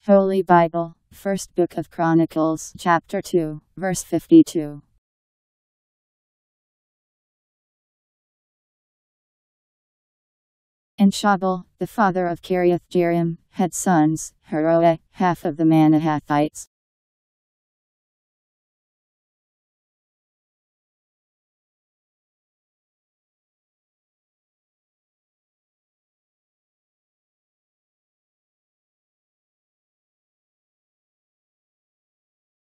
Holy Bible, First Book of Chronicles, Chapter 2, verse 52. And Shobal, the father of Kiriath-jearim, had sons, Haroeh, half of the Manahathites,